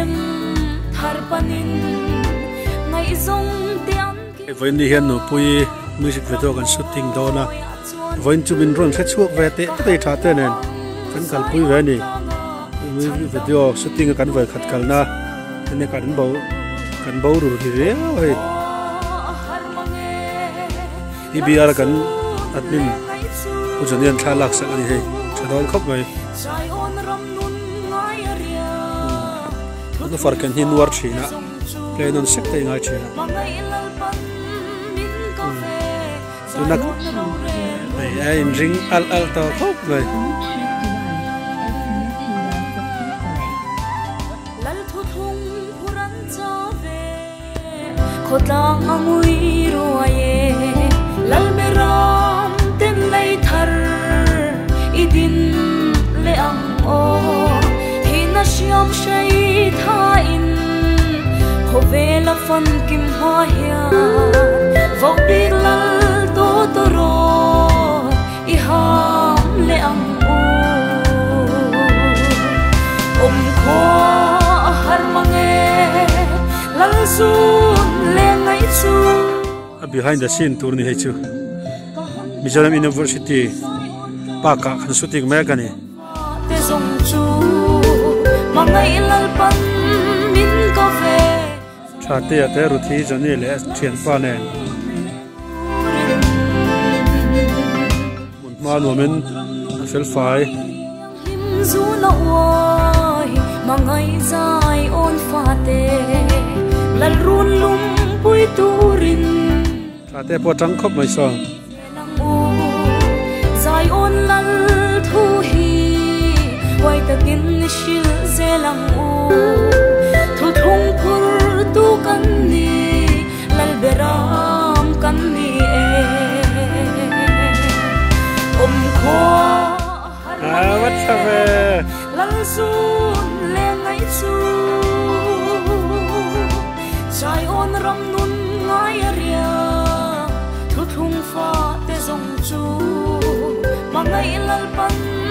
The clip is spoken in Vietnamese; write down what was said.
Voin đi hiện nụ pui music video kan shooting đó na voin chụp in ron set chuộc về tệ tệ thà tệ nên kan kal pui về nè video shooting kan về khát kal na nên kan bau rồi thì rẻ vậy IBR kan admin ujuan thà lạc sắc đi hay cho đó khóc vậy nó fark kan hin war china play non sek tay ngai china tunak ai ring al to khóc vậy khotang amui roye lalberam ten lay thar idin le ang o hina siam shai tha in khovela fan kim ha ya vok big lal to to ro I ham le ang o kho har mange lal sun behind the scene tour ni hechu Mizoram University paka khan shooting me kani te zong chu mangai lal pan min ko ve thate ate ruthi jani le thian pa ne mun ma no men fel fai zu na oi mangai zai on fate lal run lum pui turin thate po tang khop mai so zai on lal thu hi wai takin shil zelang u thu thung phur tu kan ni lal beram kan ni kho what's up lal sun le ngai chu zai on ram nun ngai ria thu thung fa te zong chu mangai lal pan